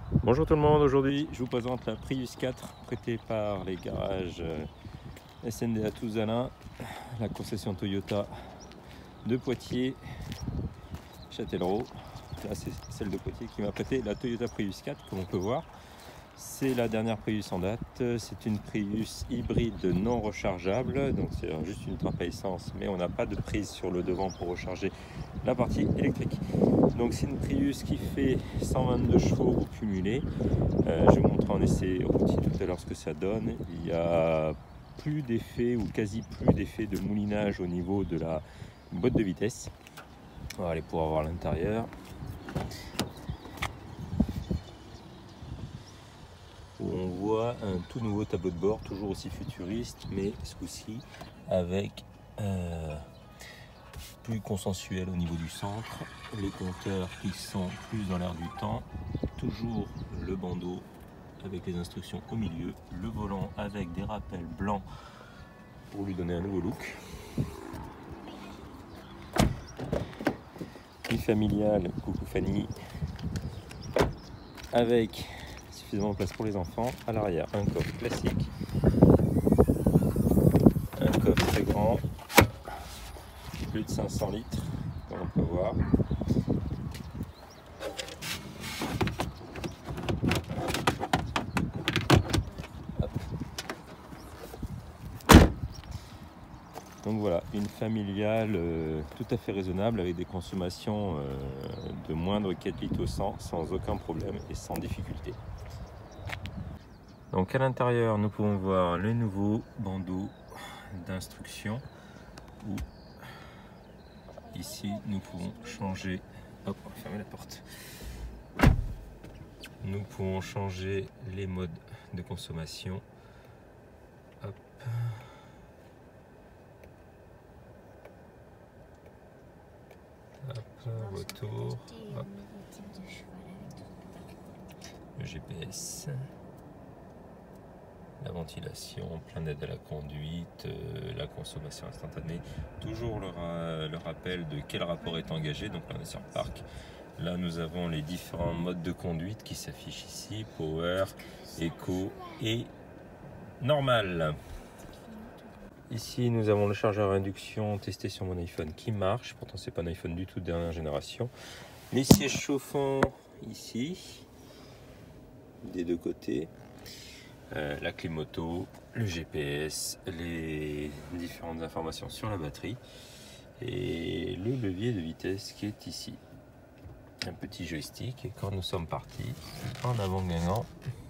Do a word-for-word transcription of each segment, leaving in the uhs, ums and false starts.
Bonjour tout le monde, aujourd'hui je vous présente la Prius quatre prêtée par les garages S N D A Touzalin, la concession Toyota de Poitiers, Châtellerault. Là c'est celle de Poitiers qui m'a prêté la Toyota Prius quatre, comme on peut voir. C'est la dernière Prius en date, c'est une Prius hybride non rechargeable, donc c'est juste une trappe à essence, mais on n'a pas de prise sur le devant pour recharger la partie électrique. Donc c'est une Prius qui fait cent vingt-deux chevaux au cumulé. Euh, je vous montre en essai routier tout à l'heure ce que ça donne. Il y a plus d'effet ou quasi plus d'effet de moulinage au niveau de la boîte de vitesse. On va aller pour avoir l'intérieur. Où on voit un tout nouveau tableau de bord, toujours aussi futuriste, mais ce coup-ci avec euh, plus consensuel au niveau du centre, les compteurs qui sont plus dans l'air du temps, toujours le bandeau avec les instructions au milieu, le volant avec des rappels blancs pour lui donner un nouveau look. Une familiale, coucou Fanny, avec suffisamment de place pour les enfants. À l'arrière, un coffre classique, un coffre très grand, plus de cinq cents litres, comme on peut voir. Hop. Donc voilà, une familiale euh, tout à fait raisonnable avec des consommations euh, de moindre quatre litres au cent sans aucun problème et sans difficulté. Donc à l'intérieur, nous pouvons voir le nouveau bandeau d'instruction où ici nous pouvons changer, hop, on va fermer la porte. Nous pouvons changer les modes de consommation. Hop. Hop, retour. Hop. Le G P S. La ventilation, plein d'aide à la conduite, euh, la consommation instantanée, toujours le, ra le rappel de quel rapport est engagé. Donc là on est sur Parc. Là nous avons les différents modes de conduite qui s'affichent ici, Power, Eco et Normal. Ici nous avons le chargeur à induction testé sur mon iPhone qui marche, pourtant c'est pas un iPhone du tout de dernière génération. Les sièges chauffants ici, des deux côtés. Euh, la clé moto, le G P S, les différentes informations sur la batterie et le levier de vitesse qui est ici. Un petit joystick et quand nous sommes partis, en avant gagnant,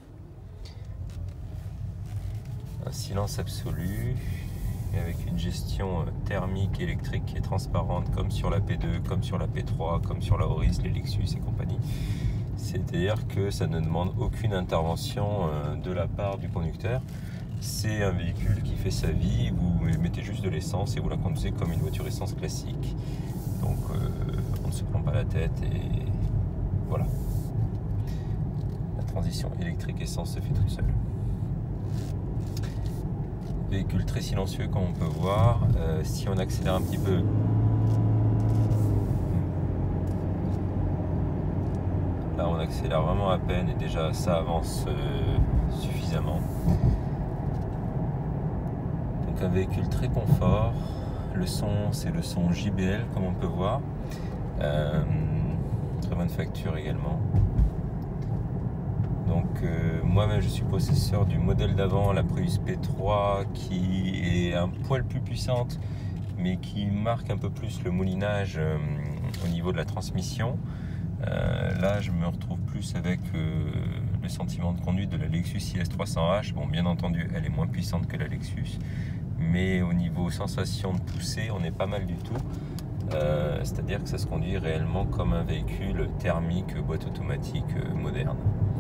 un silence absolu et avec une gestion thermique électrique qui est transparente comme sur la P deux, comme sur la P trois, comme sur la Auris, les Lexus et compagnie. C'est-à-dire que ça ne demande aucune intervention de la part du conducteur. C'est un véhicule qui fait sa vie, vous mettez juste de l'essence et vous la conduisez comme une voiture essence classique. Donc euh, on ne se prend pas la tête et voilà. La transition électrique-essence se fait tout seul. Véhicule très silencieux comme on peut voir. Euh, si on accélère un petit peu, là on accélère vraiment à peine et déjà ça avance euh, suffisamment. Donc un véhicule très confort. Le son c'est le son J B L comme on peut voir. Euh, très bonne facture également. Donc euh, moi-même je suis possesseur du modèle d'avant, la Prius P trois, qui est un poil plus puissante mais qui marque un peu plus le moulinage euh, au niveau de la transmission. Euh, là je me retrouve plus avec euh, le sentiment de conduite de la Lexus I S trois cents H. Bon, bien entendu elle est moins puissante que la Lexus, mais au niveau sensation de poussée on est pas mal du tout. Euh, c'est à dire que ça se conduit réellement comme un véhicule thermique boîte automatique euh, moderne.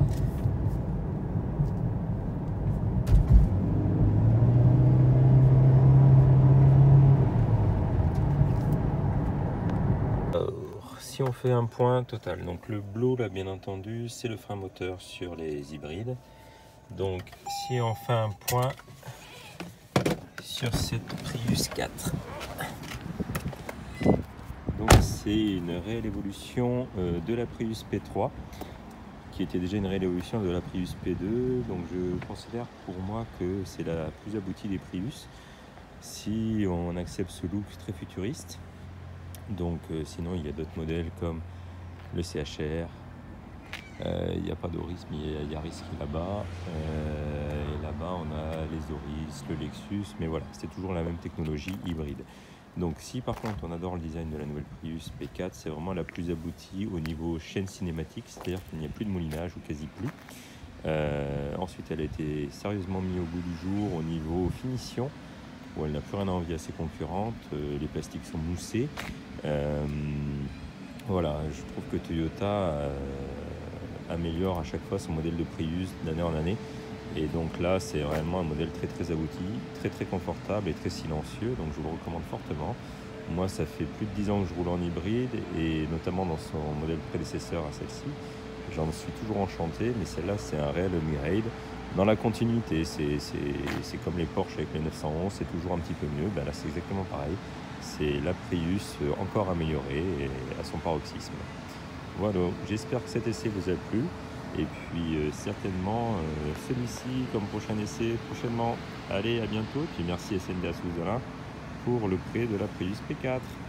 Si on fait un point total, donc le bleu là bien entendu c'est le frein moteur sur les hybrides. Donc si on fait un point sur cette Prius quatre, donc c'est une réelle évolution euh, de la Prius P trois qui était déjà une réelle évolution de la Prius P deux. Donc je considère pour moi que c'est la plus aboutie des Prius, si on accepte ce look très futuriste. Donc euh, sinon il y a d'autres modèles comme le C H R, euh, il n'y a pas d'Auris mais il y a Yaris qui est là-bas, euh, et là-bas on a les Auris, le Lexus, mais voilà, c'est toujours la même technologie hybride. Donc si par contre on adore le design de la nouvelle Prius P quatre, c'est vraiment la plus aboutie au niveau chaîne cinématique, c'est-à-dire qu'il n'y a plus de moulinage ou quasi plus. Euh, ensuite elle a été sérieusement mise au goût du jour au niveau finition, où elle n'a plus rien à envier à ses concurrentes, euh, les plastiques sont moussés. Euh, voilà, je trouve que Toyota euh, améliore à chaque fois son modèle de Prius d'année en année. Et donc là, c'est vraiment un modèle très très abouti, très très confortable et très silencieux, donc je vous le recommande fortement. Moi, ça fait plus de dix ans que je roule en hybride, et notamment dans son modèle prédécesseur à celle-ci. J'en suis toujours enchanté, mais celle-là, c'est un réel upgrade. Dans la continuité, c'est comme les Porsche avec les neuf cent onze, c'est toujours un petit peu mieux. Ben là, c'est exactement pareil. C'est la Prius encore améliorée et à son paroxysme. Voilà, j'espère que cet essai vous a plu. Et puis euh, certainement euh, celui-ci comme prochain essai prochainement. Allez, à bientôt. Puis merci S N D A Souzalin pour le prêt de la Prius P quatre.